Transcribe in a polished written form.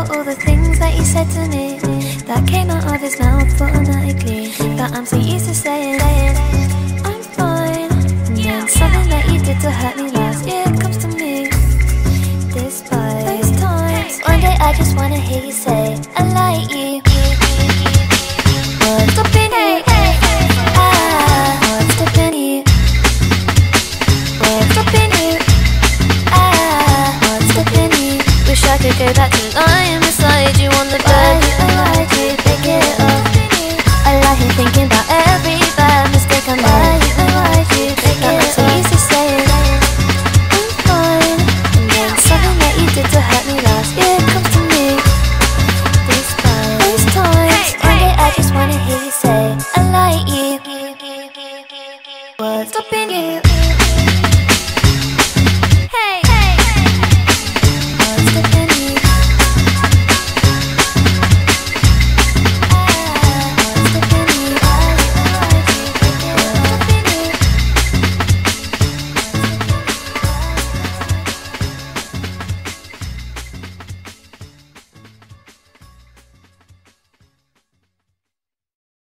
about all the things that he said to me, that came out of his mouth automatically, that I'm so used to saying I'm fine. And then something that you did to hurt me last year comes to me, despite those times. One day I just wanna hear you say I like you. What's stopping you? What's stopping you? What's stopping you? What's stopping you? Wish I could go back to lying beside you on the bed. I lied you, pick it up. I lie here thinking about every bad mistake I made. I lied you, pick it up. I'm so used to saying I'm fine. And then something that you did to hurt me last year comes to me, despite those times. One day I just wanna hear you say I like you. What's stopping you?